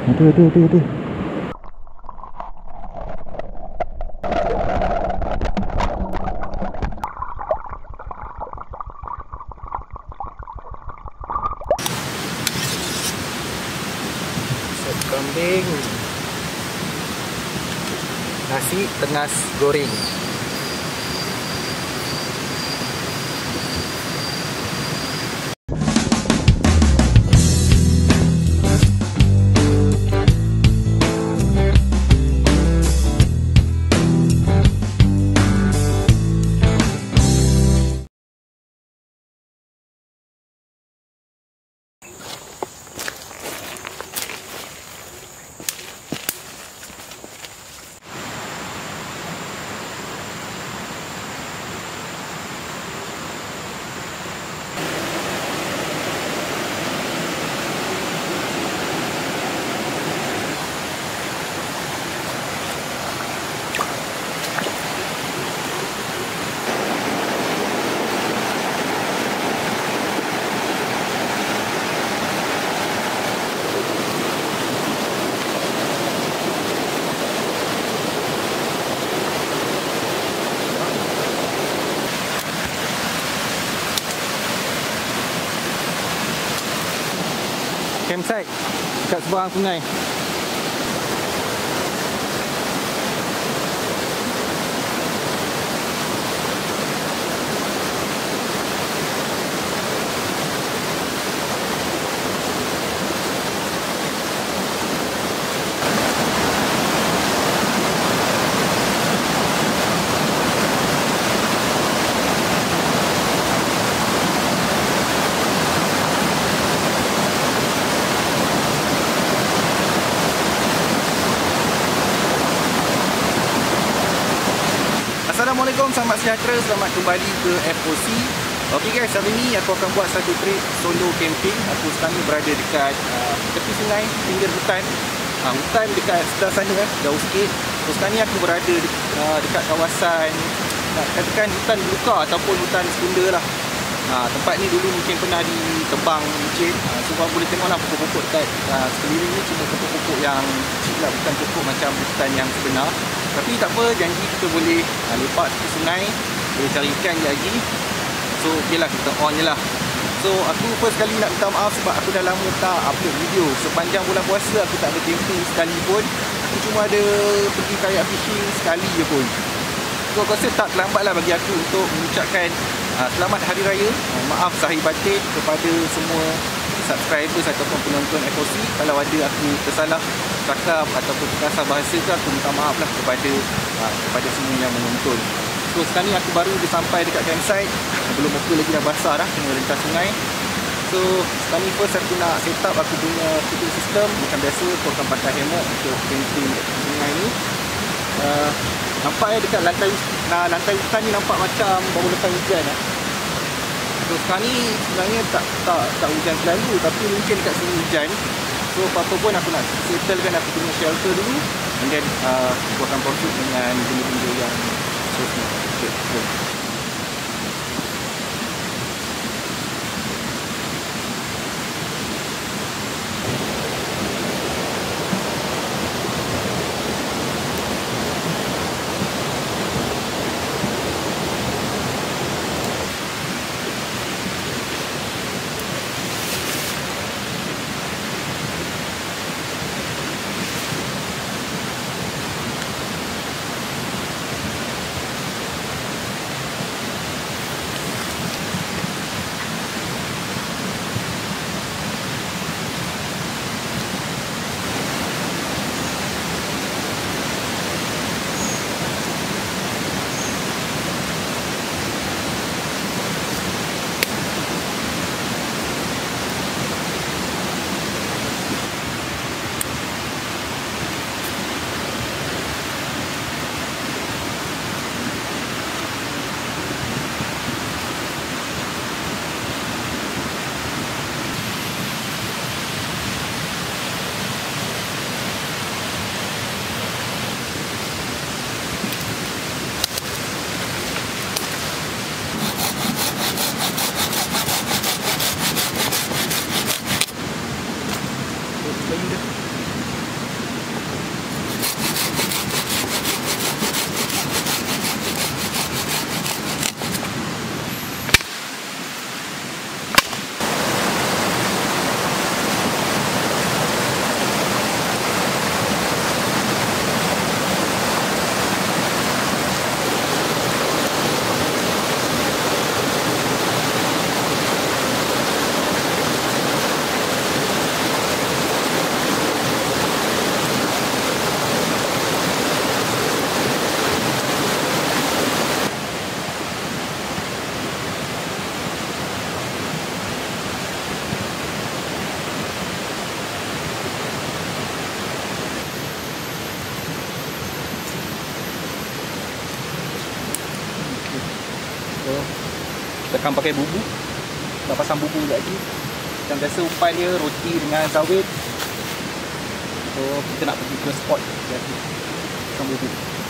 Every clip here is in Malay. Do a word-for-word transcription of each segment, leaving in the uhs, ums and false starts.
Ada, ada, ada, ada. Sop kambing, nasi tengas goreng. Campsite kat seberang sungai. Assalamualaikum, selamat sejahtera, selamat kembali ke F O C. Okey guys, hari ni aku akan buat satu trip solo camping. Aku sekarang ni berada dekat uh, tepi sungai, pinggir hutan. uh, Hutan dekat sebelah sana, eh, jauh sikit. So sekarang ni aku berada de uh, dekat kawasan, nak katakan hutan belukar ataupun hutan sekunda lah. uh, Tempat ni dulu mungkin pernah ditebang mungkin. uh, So korang boleh tengok lah pokok-pokok dekat uh, sekeliling ni cuma pokok-pokok yang kecil lah, bukan pokok macam hutan yang sebenar. Tapi tak apa, janji kita boleh uh, lepak tepi sungai, boleh cari ikan je lagi. So ok lah, kita on je lah. So aku first kali nak minta maaf sebab aku dah lama tak upload video. Sepanjang bulan puasa aku tak ada camping sekali pun. Aku cuma ada pergi kayak fishing sekali je pun. So aku rasa tak terlambat lah bagi aku untuk mengucapkan uh, selamat hari raya. uh, Maaf zahir batin kepada semua subscribers ataupun penonton F O C. Kalau ada aku tersalah cakap ataupun terkasar bahasa tu, aku minta maaf lah kepada uh, kepada semua yang menonton. So sekarang ni aku baru dia sampai dekat campsite. Belum muka lagi dah basah dah, kena rentas sungai. So sekarang ni first aku nak set up aku punya cooking system. Macam biasa aku akan pakai hammock untuk camping dekat sungai ni. uh, Nampak ya dekat lantai nah, lantai hutan ni nampak macam baru lepas hujan lah. So sekarang ni sebenarnya tak tak tak hujan selalu, tapi mungkin dekat sini hujan. So apa-apa pun aku nak settlekan aku punya shelter dulu, and then uh, aku akan proceed dengan benda-benda yang seterusnya. Okay, so. akan pakai bubu. Dah pasang bubu lagi. Macam biasa umpan dia roti dengan sawit. So kita nak pergi ke spot jadi pasang bubu.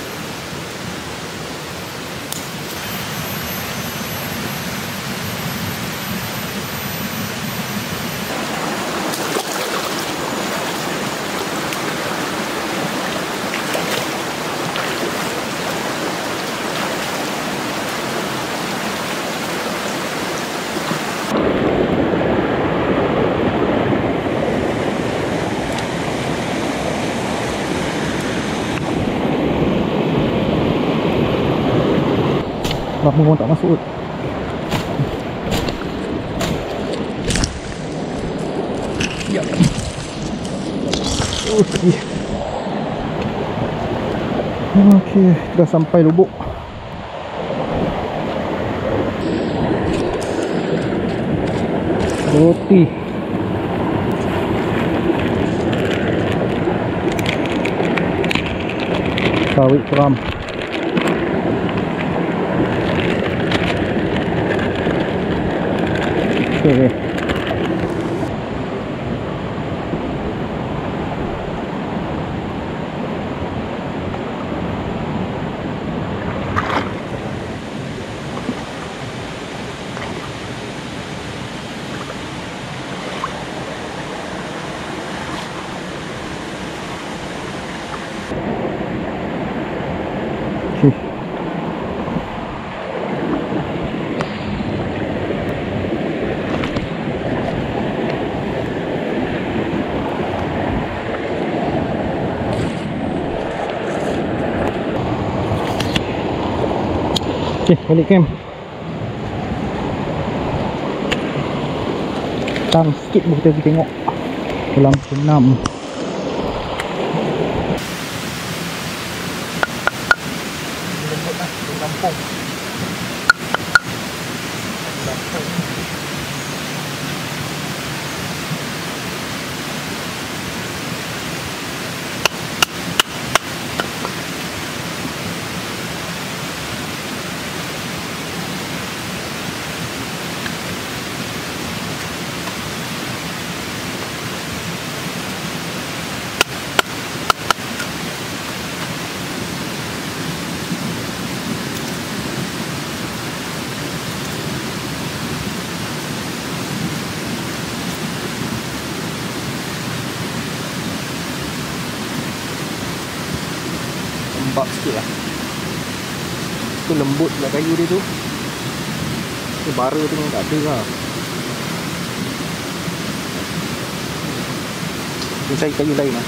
Lama orang tak masuk. Ya. Okey. Okey, dah sampai lubuk. Roti. Sawit keram. Okay. Okay. Okay, balik camp. Tang sikit pun kita pergi tengok kolam senam. Lembut lah, di kampung. Kampung. Lembab sikit lah. Tu lembut pula kayu dia tu. Ni bara tu memang tak ada lah. Kita cari kayu lain lah.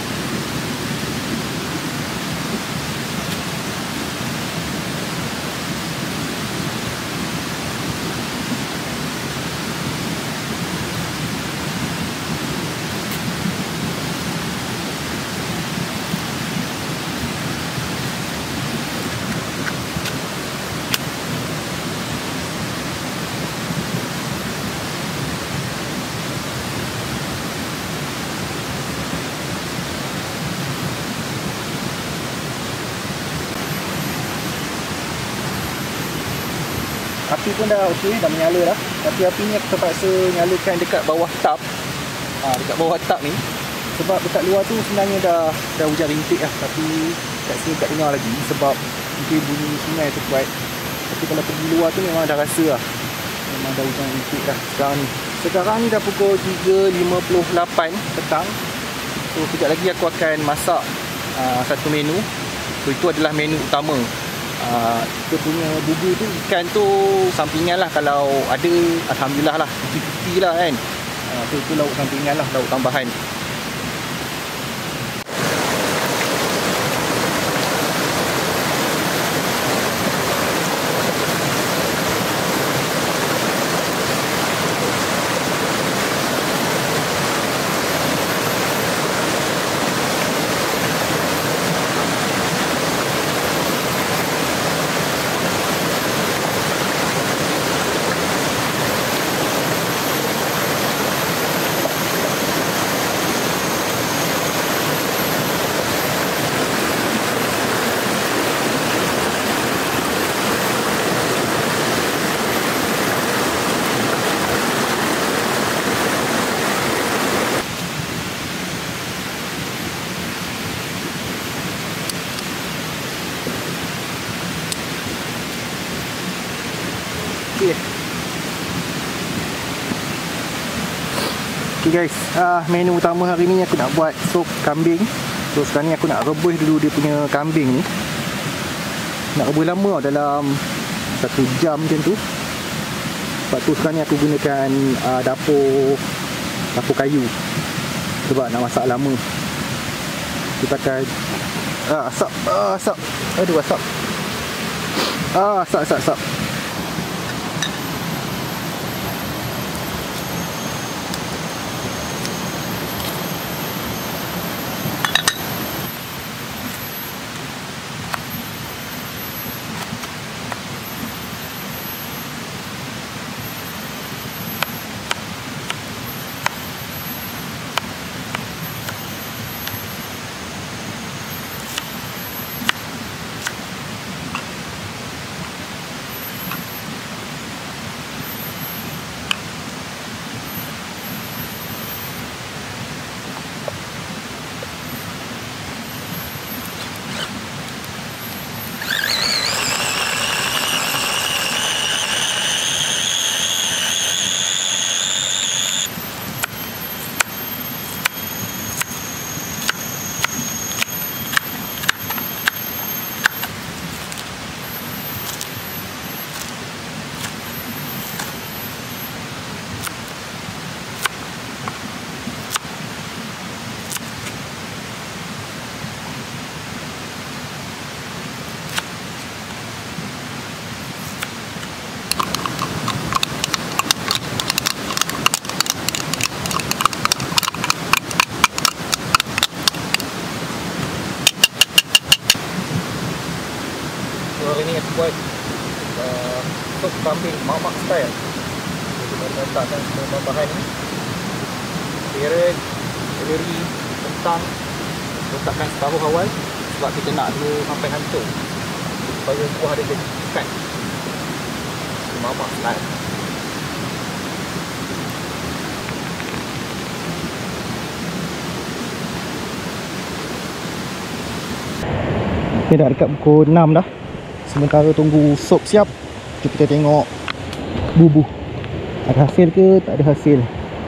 Api pun dah okey, dah menyala dah. Tapi api ni aku terpaksa nyalakan dekat bawah tap. Ha, dekat bawah tap ni. Sebab dekat luar tu sebenarnya dah dah hujan rintik lah. Tapi kat sini tak dengar lagi sebab mungkin bunyi sungai tu kuat. Tapi kalau pergi luar tu memang dah rasa lah. Memang dah hujan rintik dah sekarang ni. Sekarang ni dah pukul tiga lima puluh lapan petang. So sekejap lagi aku akan masak uh, satu menu. So itu adalah menu utama. Uh, kita punya bubu tu, ikan tu sampingan lah. Kalau ada, alhamdulillah lah, fifty-fifty lah kan. uh, So itu lauk sampingan lah, lauk tambahan. Okay guys, uh, menu utama hari ni aku nak buat sup kambing. So sekarang ni aku nak rebus dulu dia punya kambing ni. Nak rebus lama dalam satu jam macam tu. Sebab tu sekarang ni aku gunakan uh, dapur Dapur kayu. Sebab nak masak lama. Kita pakai ah, asap, ah, asap. Aduh asap. Ah, asap, asap, asap. Hari ni aku buat uh, sup kambing mamak style. Kita letakkan semua bahan ni, carrot, celery, kentang. Letakkan separuh awal sebab kita nak dulu sampai hancur supaya kuah dia jadi pekat. Mamak style. Okay, dah dekat pukul enam dah. Sementara tunggu sup siap, kita tengok bubuh ada hasil ke tak ada hasil.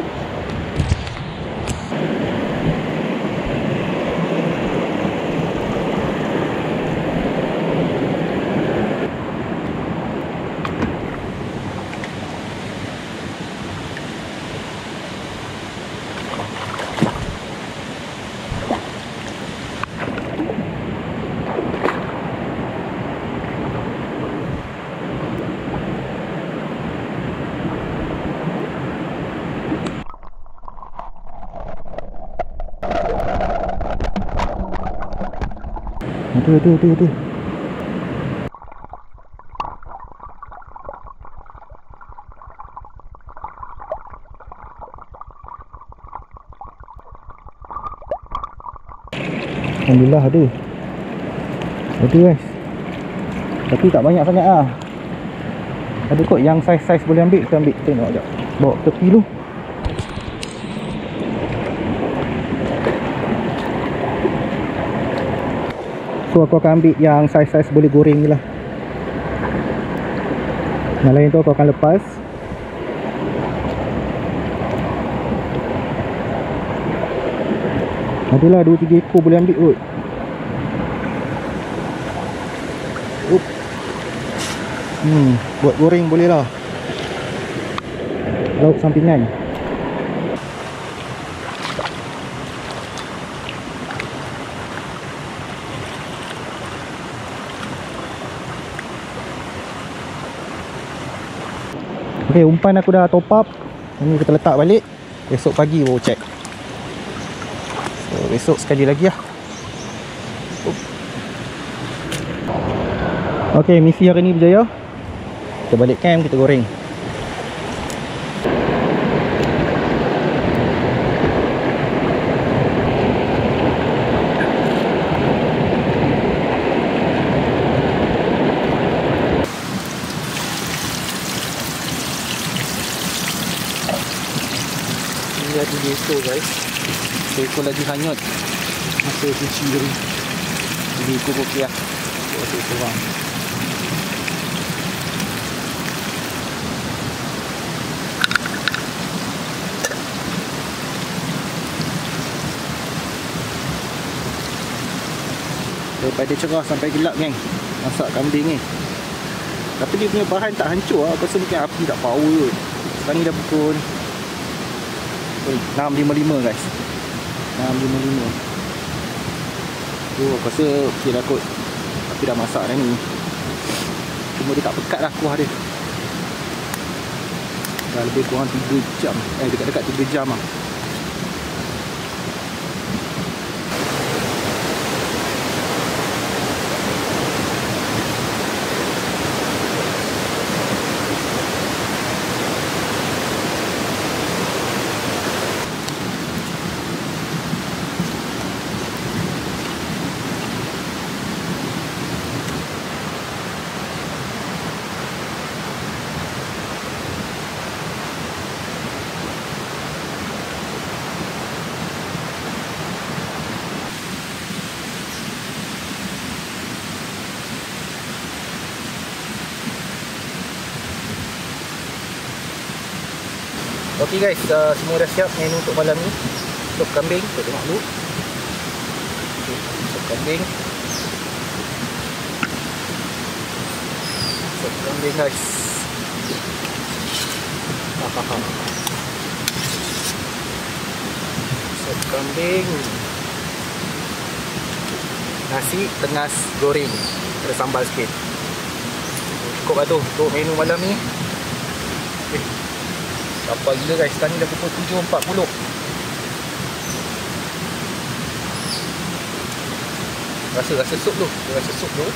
Ada, ada, ada, ada. Alhamdulillah ada. Ada guys. Tapi tak banyak sangat lah. Ada kot yang saiz-saiz boleh ambil. Kita ambil, tengok sekejap. Bawa ke tepi dulu. So aku akan ambil yang saiz-saiz boleh goreng je lah. Yang lain tu aku akan lepas. Adalah dua tiga ekor boleh ambil kot. Up. Hmm, buat goreng boleh lah. Lauk sampingan. Okay, umpan aku dah top up. Ini kita letak balik. Besok pagi baru check. So, besok sekali lagi lah. Okay, misi hari ni berjaya. Kita balik camp, kita goreng. Lagi besok guys, seekor lagi hanyut masa cuci tadi. Jadi ikut okey lah. Okey kurang. Daripada cerah sampai gelap geng, masak kambing ni. Tapi dia punya bahan tak hancur lah. Aku rasa mungkin api tak power kot. Sekarang ni dah pukul enam lima puluh lima guys, enam lima puluh lima. Oh, aku rasa okey dah kot. Api dah masak dah ni. Cuma dia tak pekat lah kuah dia. Dah lebih kurang tiga jam. Eh dekat-dekat tiga jam lah. Okey guys, uh, semua dah siap menu untuk malam ni. Sup kambing, kita tengok dulu. Okay, sup kambing. Sup kambing guys. Hahaha. Sup kambing. Nasi tengas goreng. Ada sambal sikit. Cukup lah tu untuk menu malam ni. Okay. Lapar gila guys, sekarang ni dah pukul tujuh empat puluh. Rasa rasa sup tu, rasa sup tu.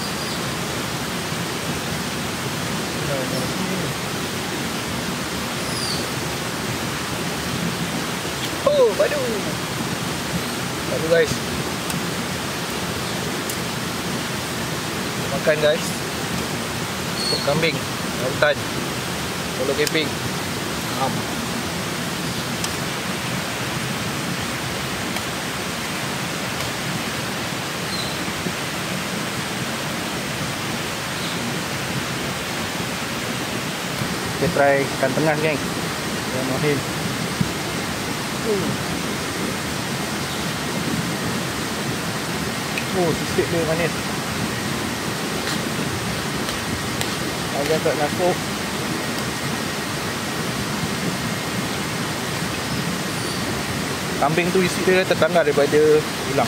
Oh, padu. Padu guys. Makan guys. Sup kambing, hutan. Solo camping. Um. Kita try ikan tengah geng. Yang mahir. Uh. Oh, sisik dia manis. Agak tak masuk. Kambing tu isi dia tertanggal daripada tulang.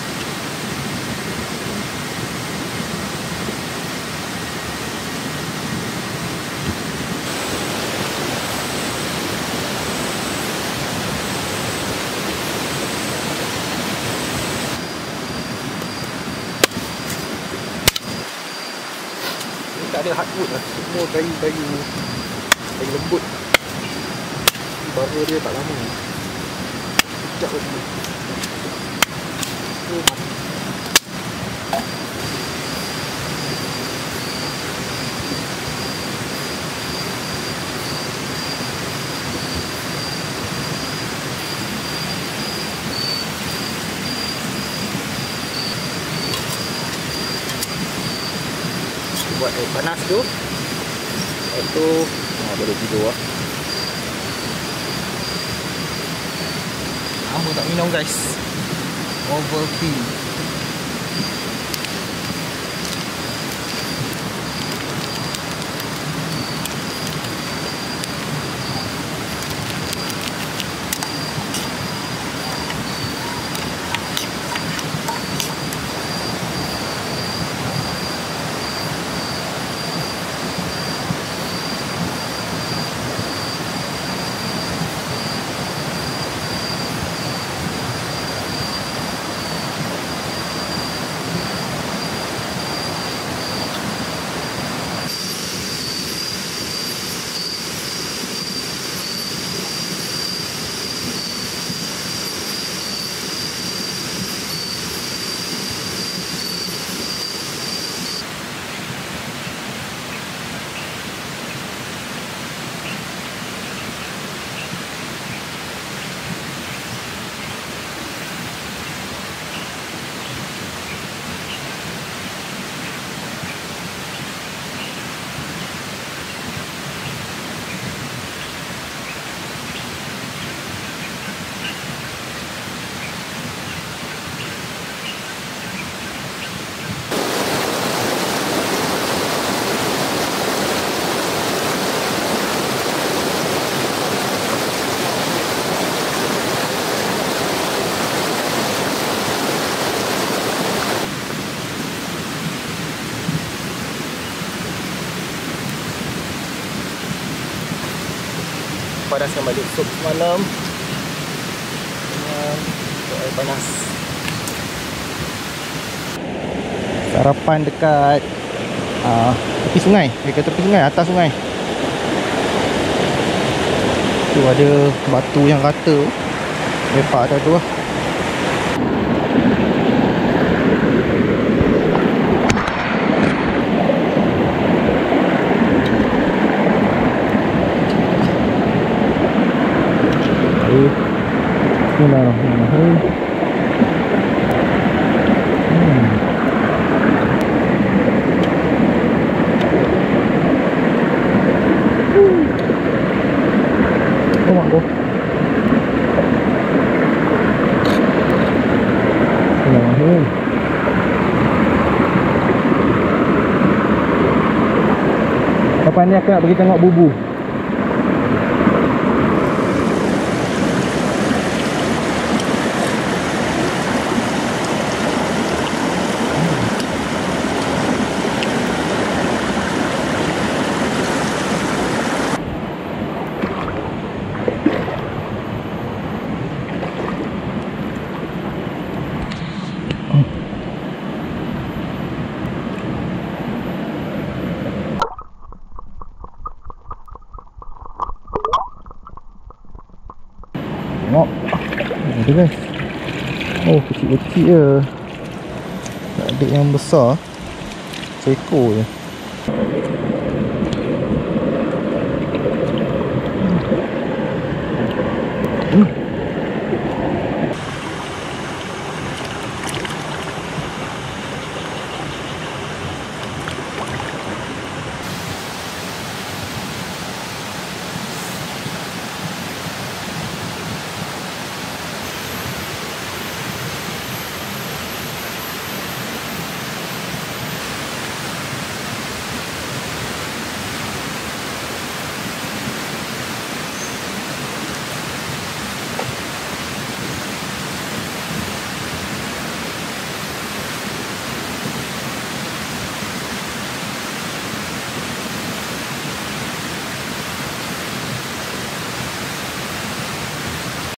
Ini tak ada hardwood lah. Semua kayu-kayu kayu lembut. Bara dia tak lama. Sekejap lagi. Oh, mati. Buat air panas tu. Lepas tu ah, boleh tidur lah. Lama tak minum guys. Overkill. panaskan balik sup semalam dengan air panas. Sarapan dekat uh, tepi sungai, dekat tepi sungai, atas sungai. Tu ada batu yang rata, lepak atas tu lah. Bismillahirrahmanirrahim. Hmm. Oh, mak kau. Bismillahirrahmanirrahim. Lepas ni aku nak pergi tengok bubu. Tengok. Ada guys. Oh, kecil-kecil je. Tak ada yang besar. Seekor je. Hmm.